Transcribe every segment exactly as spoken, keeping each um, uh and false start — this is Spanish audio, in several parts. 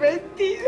vestida.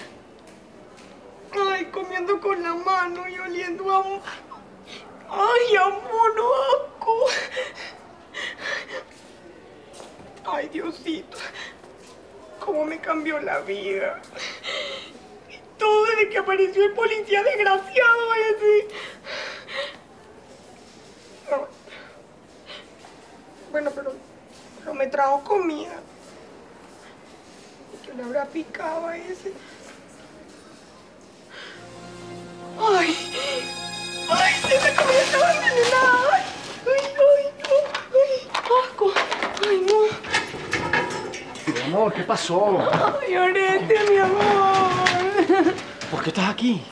Ay, comiendo con la mano y oliendo a... Ay, a mono asco. Ay, Diosito. Cómo me cambió la vida. Todo desde que apareció el policía desgraciado ese. No. Bueno, pero, pero me trajo comida. ¿Qué le habrá picado a ese? ¡Ay! ¡Ay! ¡Esa comida estaba envenenada! ¡Ay! ¡Ay! ¡Ay! ¡No! ¡Ay! ¡Asco! ¡Ay, no! Mi amor, ¿qué pasó? ¡Ay, Oreste, mi amor! ¿Por qué estás aquí?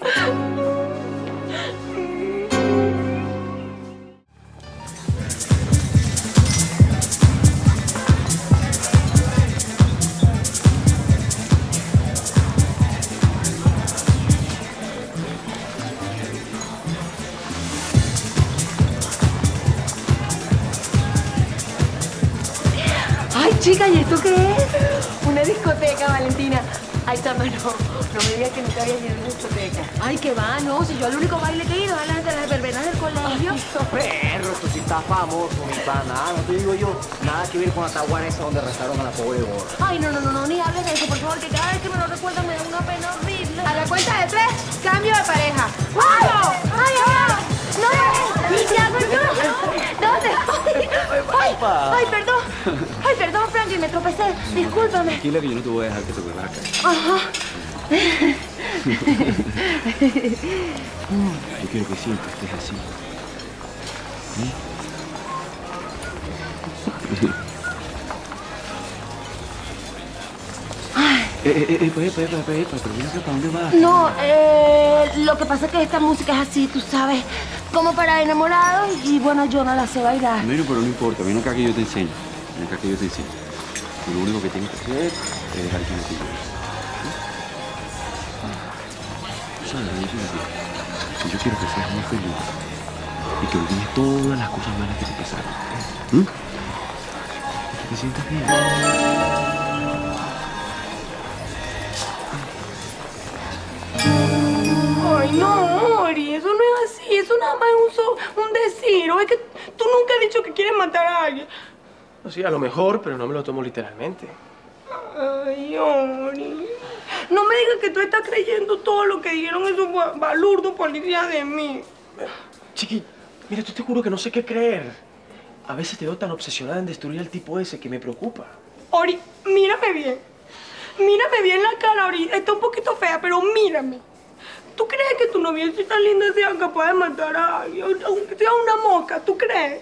Ay, chica, ¿y esto qué es? Una discoteca, Valentina. Ay, chama, no. No me digas que nunca había ido a una discoteca. Ay, qué va, no. Si yo al único baile que he ido es a las de las verbenas del colegio. Perro, tú sí estás famoso, mi pana. No te digo yo, nada que ver con la taguana esa donde arrestaron a la pobre gorda. Ay, no, no, no, no, ni hables de eso, por favor, que cada vez que me lo recuerdan me da una pena horrible. A la cuenta de tres, cambio de pareja. ¡Ay! ¡Ay, ay! ¡No! ¡Ya, perdón! ¿Dónde? ¡Ay! ¡Ay, perdón! ¡Ay, perdón, Franklin! Me tropecé. Discúlpame. Tranquila que yo no te voy a dejar que te vuelvas a caer. Ajá. Yo quiero que siempre estés así. ¿Sí? Eh, eh, eh, epa, epa, epa, epa, pero mira que ¿para dónde vas? No, eh, lo que pasa es que esta música es así, tú sabes, como para enamorados y bueno, yo no la sé bailar. Bueno, pero no importa, ven acá que yo te enseño. Ven acá que yo te enseño. Tú lo único que tienes que hacer es dejar que me te lleve. ¿Sí? ¿Sabes? Yo quiero que, yo quiero que seas muy feliz y que olvides todas las cosas malas que te pasaron. ¿Mm? Que te sientas bien. Ay, no, Mori, eso no es así, eso nada más es un, so, un decir. O es que tú nunca has dicho que quieres matar a alguien. No, sí, a lo mejor, pero no me lo tomo literalmente. Ay, Mori, no me digas que tú estás creyendo todo lo que dijeron esos ba- balurdos policías de mí. Chiqui, mira, yo te juro que no sé qué creer. A veces te veo tan obsesionada en destruir al tipo ese que me preocupa. Ori, mírame bien. Mírame bien la cara, Ori. Está un poquito fea, pero mírame. ¿Tú crees que tu noviecita linda sea capaz de matar a alguien? Aunque sea una mosca, ¿tú crees?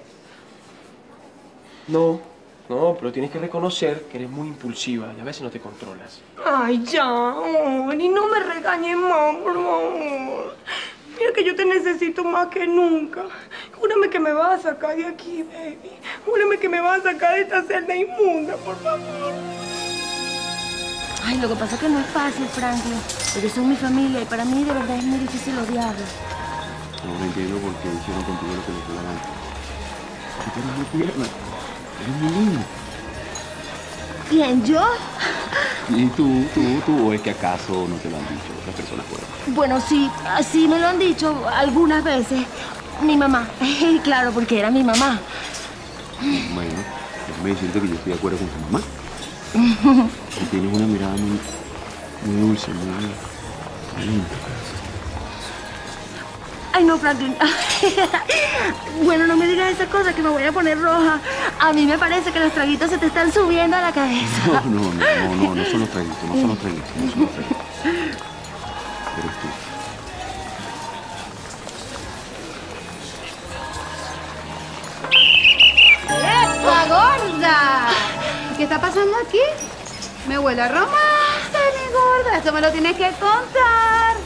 No, no, pero tienes que reconocer que eres muy impulsiva y a veces no te controlas. Ay, ya, Ori, no me regañes más, por favor. Mira que yo te necesito más que nunca. Júrame que me vas a sacar de aquí, baby. Júrame que me vas a sacar de esta celda inmunda, por favor. Ay, lo que pasa es que no es fácil, Franklin, porque son mi familia y para mí de verdad es muy difícil odiarlos. Ahora entiendo por qué hicieron contigo lo que les dio la gana. Tú eres muy tierna, eres muy linda. ¿Quién, yo? ¿Y tú, tú, tú, o es que acaso no te lo han dicho otras personas fuera? Bueno, sí, sí me lo han dicho algunas veces. Mi mamá, claro, porque era mi mamá. Bueno, déjame decirte que yo estoy de acuerdo con tu mamá. Tú tienes una mirada muy, muy dulce, muy, muy linda. Ay, no, Franklin. Bueno, no me digas esas cosas que me voy a poner roja. A mí me parece que los traguitos se te están subiendo a la cabeza. No, no, no, no, no, no son los traguitos, no son los traguitos, no son los traguitos. Eres tú. ¡Epa, gorda! ¿Qué está pasando aquí? Me huele a romance, mi gorda. Eso me lo tienes que contar.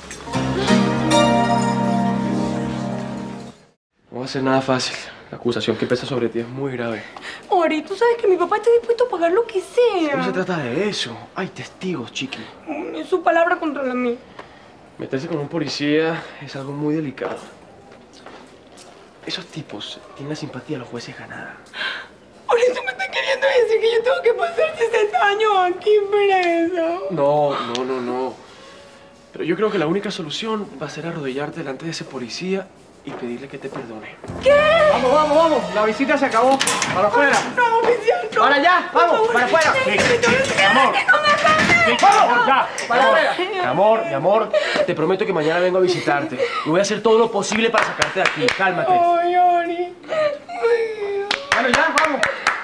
No va a ser nada fácil. La acusación que pesa sobre ti es muy grave. Ori, tú sabes que mi papá está dispuesto a pagar lo que sea. No se trata de eso. Hay testigos, chiqui. Es su palabra contra la mía. Meterse con un policía es algo muy delicado. Esos tipos tienen la simpatía de los jueces ganada. Ori, tú me estás queriendo queriendo decir que yo tengo que pasar sesenta años aquí preso. No, no, no, no. Pero yo creo que la única solución va a ser arrodillarte delante de ese policía y pedirle que te perdone. ¿Qué? Vamos, vamos, vamos. La visita se acabó. Para afuera. No, oficial, no. Para allá. Vamos, para afuera. Mi amor. Vamos, ya. Para afuera. Mi amor, mi amor, te prometo que mañana vengo a visitarte. Y voy a hacer todo lo posible para sacarte de aquí. Cálmate. Ay, Oni. Bueno, ya, vamos.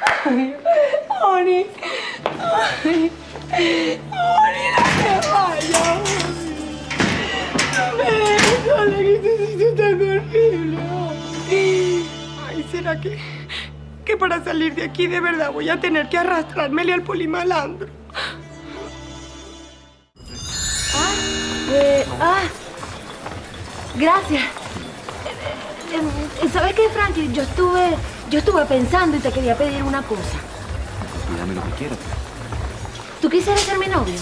Oni. Ay. Oni, no te vayas. No me dejes sola, que este sitio está horrible. Ay, ¿será que, que para salir de aquí de verdad voy a tener que arrastrármele al polimalandro? Ah, eh, ah, gracias. Eh, eh, ¿Sabes qué, Franklin? Yo estuve, yo estuve pensando y te quería pedir una cosa. Pídame lo que quieras. ¿Tú quisieras ser mi novio?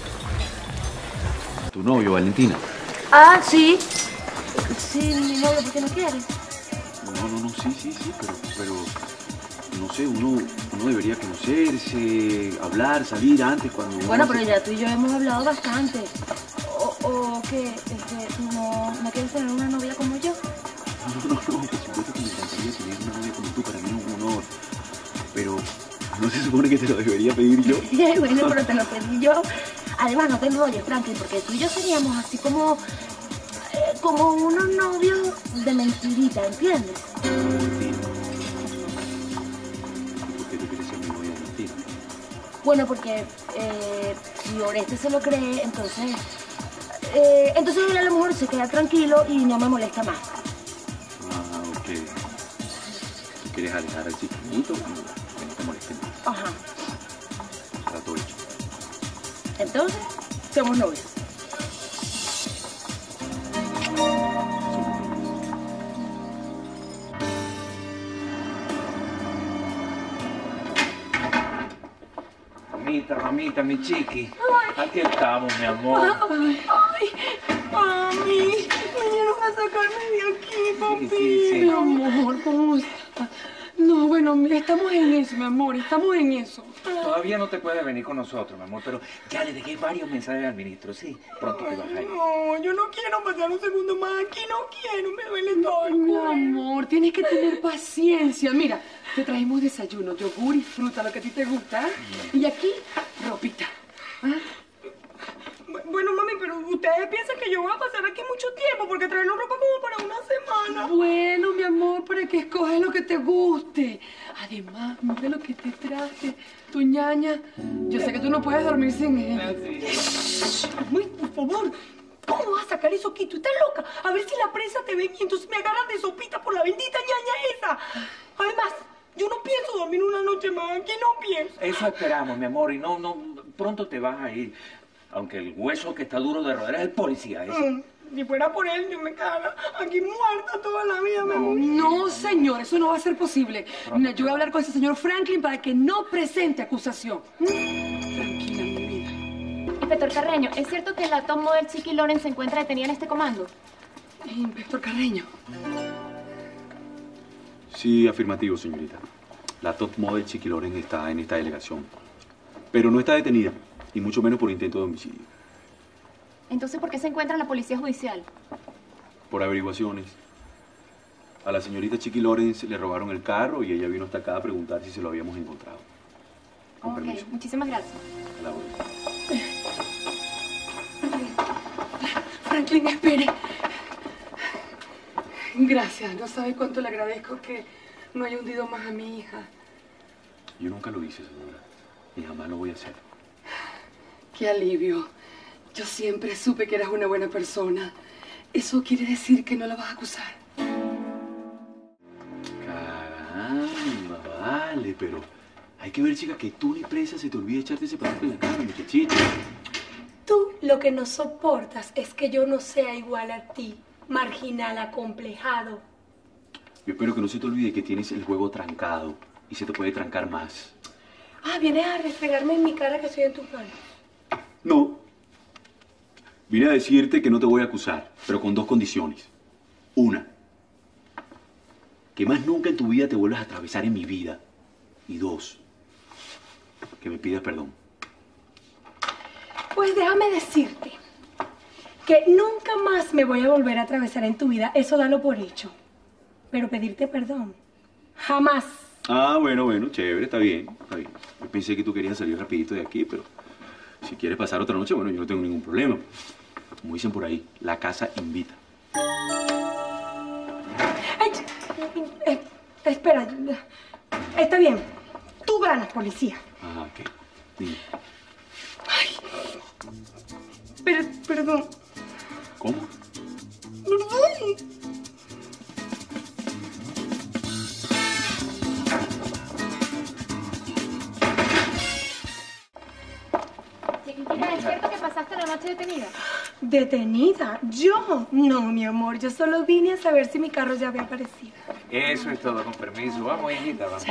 Tu novio, Valentina. Ah, sí. Sí, mi novio, ¿por qué no quieres? No, no, no, sí, sí, sí, pero, pero, no sé, uno, uno debería conocerse, hablar, salir antes cuando... uno Bueno, hace- pero ya tú y yo hemos hablado bastante. ¿O, o qué? Este, no, ¿no quieres tener una novia como yo? No, no, no, por supuesto que me encantaría tener una novia como tú, para mí es un honor. Pero, ¿no se supone que te lo debería pedir yo? Bueno, pero te lo pedí yo. Además, no te enrolles, Franklin, porque tú y yo seríamos así como... eh, como unos novios de mentirita, ¿entiendes? Mentira. ¿Y por qué tú quieres ser mi novia de mentira? Bueno, porque eh, si Oreste se lo cree, entonces... eh, entonces él a lo mejor se queda tranquilo y no me molesta más. Ah, ok. Tú quieres alejar al chiquitito y que no te moleste más. Ajá. Trato hecho. Entonces, somos novios. Mamita, mamita, mi chiqui. Aquí estamos, mi amor. Ay, ay, mami, vinieron a sacarme de aquí, papi. sí, sí. Mi amor, ¿cómo estás? No, bueno, mira, estamos en eso, mi amor, estamos en eso. Todavía no te puedes venir con nosotros, mi amor, pero ya le dejé varios mensajes al ministro, sí. Pronto te vas a ir. No, yo no quiero pasar un segundo más aquí, no quiero, me duele todo el Mi cuerpo. amor, tienes que tener paciencia. Mira, te trajimos desayuno, yogur y fruta, lo que a ti te gusta. ¿eh? Y aquí, ropita. ¿Ah? Bu- Bueno, mami, pero ustedes piensan que yo voy a pasar aquí mucho tiempo porque traernos ropa como para una semana. Bueno, mi amor, para que escoges lo que te guste. Además, mira lo que te traje, tu ñaña. Yo sé que tú no puedes dormir sin él. Mami, por favor, ¿cómo vas a sacar eso aquí? ¿Tú estás loca? A ver si la prensa te ven y entonces me agarran de sopita por la bendita ñaña esa. Además, yo no pienso dormir una noche más aquí, no pienso. Eso esperamos, mi amor, y no, no, pronto te vas a ir. Aunque el hueso que está duro de roer es el policía ese. Mm, Si fuera por él, yo me quedara aquí muerta toda la vida, me morí. No, señor, eso no va a ser posible. Mira, yo voy a hablar con ese señor Franklin para que no presente acusación. Tranquila, mi vida. Inspector Carreño, ¿es cierto que la top model Chiqui Loren se encuentra detenida en este comando? Inspector Carreño. Sí, afirmativo, señorita. La top model Chiqui Loren está en esta delegación. Pero no está detenida, y mucho menos por intento de homicidio. Entonces, ¿por qué se encuentra en la policía judicial? Por averiguaciones. A la señorita Chiqui Lorenz le robaron el carro y ella vino hasta acá a preguntar si se lo habíamos encontrado. Con Ok, permiso. muchísimas gracias. A la orden. Franklin, espere. Gracias, no sabe cuánto le agradezco que no haya hundido más a mi hija. Yo nunca lo hice, señora. Y jamás lo voy a hacer. Qué alivio. Yo siempre supe que eras una buena persona. ¿Eso quiere decir que no la vas a acusar? Caramba, vale, pero hay que ver, chica, que tú ni presa se te olvide echarte ese pasaje en la cara, muchachita. Tú lo que no soportas es que yo no sea igual a ti, marginal, acomplejado. Yo espero que no se te olvide que tienes el juego trancado y se te puede trancar más. Ah, vienes a restregarme en mi cara que estoy en tus manos. No. Vine a decirte que no te voy a acusar, pero con dos condiciones. Una, que más nunca en tu vida te vuelvas a atravesar en mi vida. Y dos, que me pidas perdón. Pues déjame decirte que nunca más me voy a volver a atravesar en tu vida. Eso dalo por hecho. Pero pedirte perdón, jamás. Ah, bueno, bueno, chévere, está bien, está bien. Yo pensé que tú querías salir rapidito de aquí, pero si quieres pasar otra noche, bueno, yo no tengo ningún problema. Como dicen por ahí, la casa invita. Ay, eh, espera, está bien. Tú ganas, policía. Ajá, ¿qué? Dime. Ay, pero, perdón. ¿Cómo? Perdón. Chiquitina, ¿es cierto que pasaste la noche detenida? ¿Detenida? ¿Yo? No, mi amor, yo solo vine a saber si mi carro ya había aparecido. Eso es todo, con permiso. Vamos, hijita, vamos.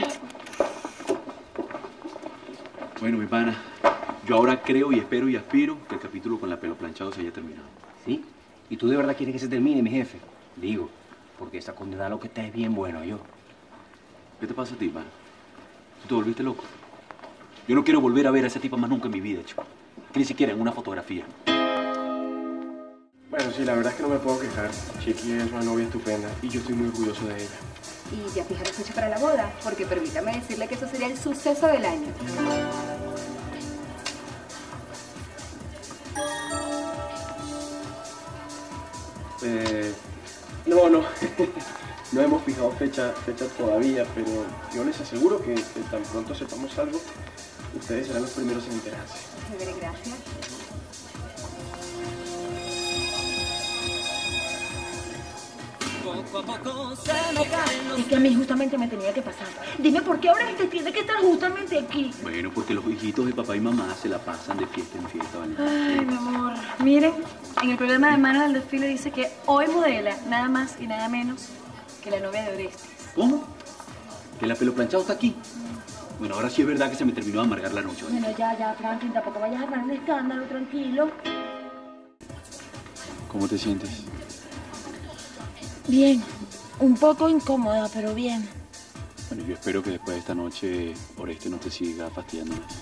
Bueno, mi pana, yo ahora creo y espero y aspiro que el capítulo con la pelo planchado se haya terminado. ¿Sí? ¿Y tú de verdad quieres que se termine, mi jefe? Digo, porque esa condena lo que está es bien bueno, yo. ¿Qué te pasa a ti, pana? ¿Tú te volviste loco? Yo no quiero volver a ver a esa tipa más nunca en mi vida, chico. Que ni siquiera en una fotografía. Bueno, sí, la verdad es que no me puedo quejar. Chiqui es una novia estupenda y yo estoy muy orgulloso de ella. Y ya fijaron fecha para la boda, porque permítame decirle que eso sería el suceso del año. Eh, no, no. No hemos fijado fecha, fecha todavía, pero yo les aseguro que, que tan pronto sepamos algo, ustedes serán los primeros en enterarse. Chévere, gracias. Es que a mí justamente me tenía que pasar. Dime por qué ahora te tiene que estar justamente aquí. Bueno, porque los hijitos de papá y mamá se la pasan de fiesta en fiesta, ¿vale? Ay, mi amor. Miren, en el programa de Manos del Desfile dice que hoy modela nada más y nada menos que la novia de Orestes. ¿Cómo? ¿Que la pelo planchado está aquí? Bueno, ahora sí es verdad que se me terminó de amargar la noche, ¿vale? Bueno, ya, ya, Franklin, tampoco vayas a armar un escándalo, tranquilo. ¿Cómo te sientes? Bien, un poco incómoda, pero bien. Bueno, yo espero que después de esta noche Oreste no te siga fastidiando más.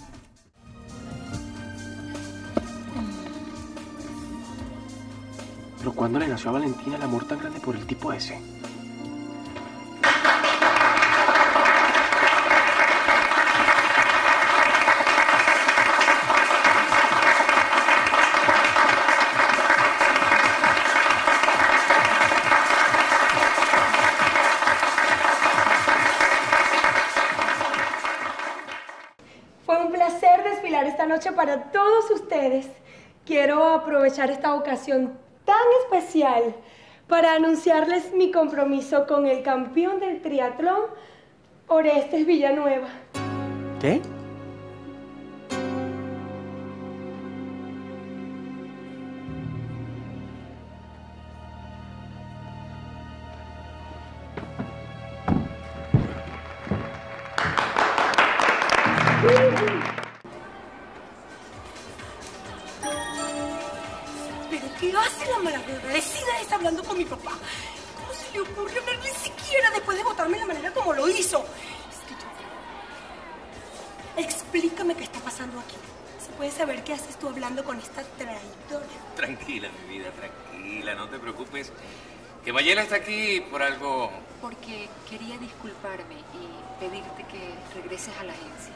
Pero ¿cuándo le nació a Valentina el amor tan grande por el tipo ese? Fue un placer desfilar esta noche para todos ustedes. Quiero aprovechar esta ocasión tan especial para anunciarles mi compromiso con el campeón del triatlón, Orestes Villanueva. ¿Qué? ¿Pero qué hace la malagradecida esa hablando con mi papá? ¿Cómo se le ocurre hablar ni siquiera después de votarme de la manera como lo hizo? Es que yo... Explícame qué está pasando aquí. ¿Se puede saber qué haces tú hablando con esta traidora? Tranquila, mi vida, tranquila, no te preocupes. Que Mayela está aquí por algo... Porque quería disculparme y pedirte que regreses a la agencia.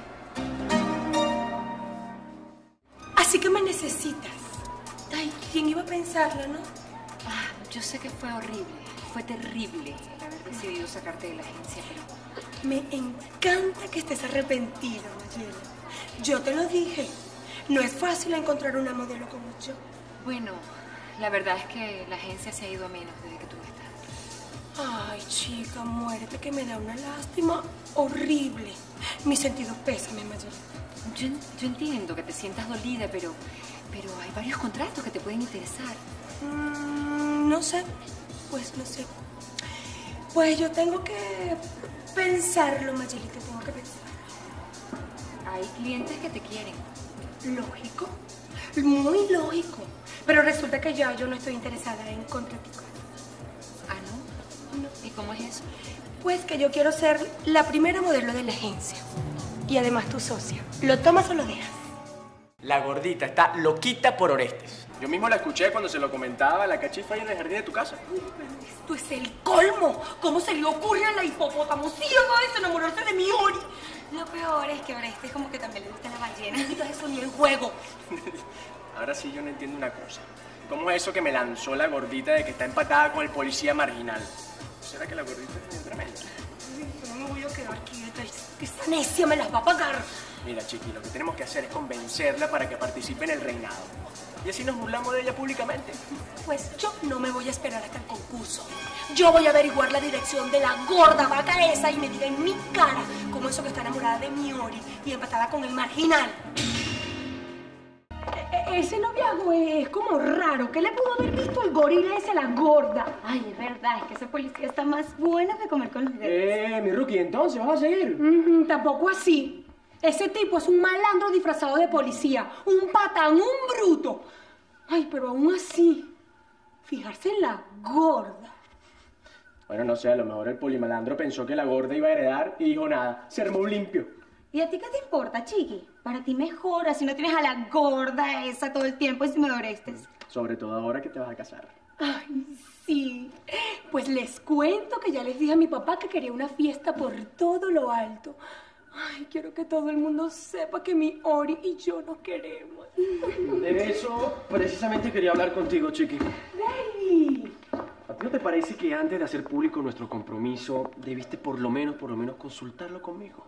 Así que me necesitas. Ay, ¿quién iba a pensarlo, no? Ah, yo sé que fue horrible, fue terrible el haber decidido sacarte de la agencia, pero... Me encanta que estés arrepentido, Mayela. Yo te lo dije. No es fácil encontrar una modelo como yo. Bueno, la verdad es que la agencia se ha ido a menos desde que tú no estás. Ay, chica, muérete, que me da una lástima horrible. Mi sentido pésame, Mayela. Yo, yo entiendo que te sientas dolida, pero, pero hay varios contratos que te pueden interesar. Mm, no sé, pues no sé. Pues yo tengo que pensarlo, Mayelita, tengo que pensarlo. Hay clientes que te quieren. Lógico, muy lógico. Pero resulta que ya yo no estoy interesada en contratico. ¿Ah, no? No. ¿Y cómo es eso? Pues que yo quiero ser la primera modelo de la agencia. y además tu socia. ¿Lo tomas o lo dejas? La gordita está loquita por Orestes. Yo mismo la escuché cuando se lo comentaba a la cachifa ahí en el jardín de tu casa. Esto es el colmo. ¿Cómo se le ocurre a la hipopótamo ciega esa enamorarse de mi Ori? Lo peor es que a Orestes como que también le gusta la ballena. No digas eso ni en juego. Ahora sí yo no entiendo una cosa. ¿Cómo es eso que me lanzó la gordita de que está empatada con el policía marginal? ¿Será que la gordita es bien tremenda? No me voy a quedar quieta. Esta necia me las va a pagar. Mira, Chiqui, lo que tenemos que hacer es convencerla para que participe en el reinado. Y así nos burlamos de ella públicamente. Pues yo no me voy a esperar hasta el concurso. Yo voy a averiguar la dirección de la gorda vaca esa y me diga en mi cara cómo eso que está enamorada de mi Ori y empatada con el marginal. E ese noviazgo es como raro. ¿Qué le pudo haber visto el gorila ese a la gorda? Ay, es verdad, es que ese policía está más bueno que comer con los dedos. Eh, mi rookie, ¿entonces vas a seguir? Mm, tampoco así. Ese tipo es un malandro disfrazado de policía, un patán, un bruto. Ay, pero aún así, fijarse en la gorda. Bueno, no sé, a lo mejor el polimalandro pensó que la gorda iba a heredar y dijo nada, se armó un limpio. ¿Y a ti qué te importa, Chiqui? Para ti mejor, así no tienes a la gorda esa todo el tiempo encima de Orestes. Sobre todo ahora que te vas a casar. Ay, sí. Pues les cuento que ya les dije a mi papá que quería una fiesta por todo lo alto. Ay, quiero que todo el mundo sepa que mi Ori y yo nos queremos. De eso precisamente quería hablar contigo, Chiqui. ¡Baby! ¿A ti no te parece que antes de hacer público nuestro compromiso debiste por lo menos, por lo menos consultarlo conmigo?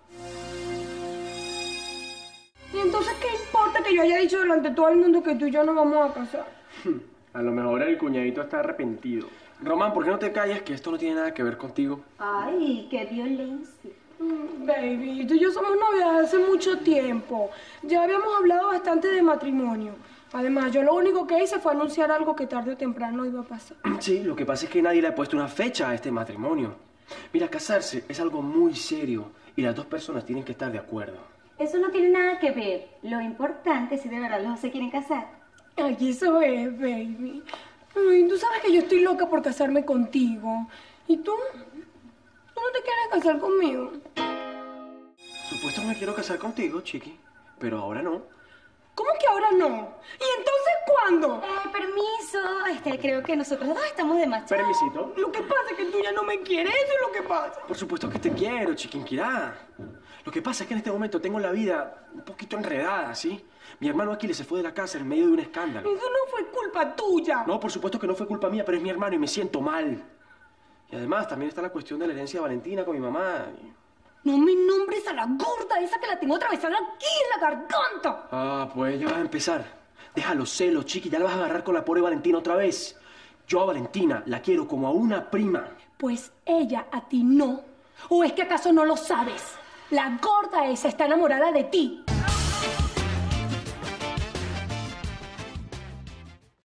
¿Y entonces qué importa que yo haya dicho delante de todo el mundo que tú y yo nos vamos a casar? A lo mejor el cuñadito está arrepentido. Román, ¿por qué no te callas que esto no tiene nada que ver contigo? Ay, qué violencia. Baby, tú y yo somos novias desde hace mucho tiempo. Ya habíamos hablado bastante de matrimonio. Además, yo lo único que hice fue anunciar algo que tarde o temprano iba a pasar. Sí, lo que pasa es que nadie le ha puesto una fecha a este matrimonio. Mira, casarse es algo muy serio y las dos personas tienen que estar de acuerdo. Eso no tiene nada que ver. Lo importante es si de verdad los dos se quieren casar. Ay, eso es, baby. Ay, tú sabes que yo estoy loca por casarme contigo. ¿Y tú? ¿Tú no te quieres casar conmigo? Supuesto que me quiero casar contigo, Chiqui, pero ahora no. ¿Cómo que ahora no? ¿Y entonces cuándo? Eh, permiso, este, creo que nosotros dos estamos de macho. Permisito. Lo que pasa es que tú ya no me quieres, eso es lo que pasa. Por supuesto que te quiero, Chiquinquirá. Lo que pasa es que en este momento tengo la vida un poquito enredada, ¿sí? Mi hermano Aquiles se fue de la casa en medio de un escándalo. Eso no fue culpa tuya. No, por supuesto que no fue culpa mía, pero es mi hermano y me siento mal. Y además también está la cuestión de la herencia de Valentina con mi mamá. No me nombres a la gorda esa que la tengo atravesada aquí en la garganta. Ah, pues ya vas a empezar. Deja los celos, Chiqui, ya la vas a agarrar con la pobre Valentina otra vez. Yo a Valentina la quiero como a una prima. Pues ella a ti no. ¿O es que acaso no lo sabes? La gorda esa está enamorada de ti.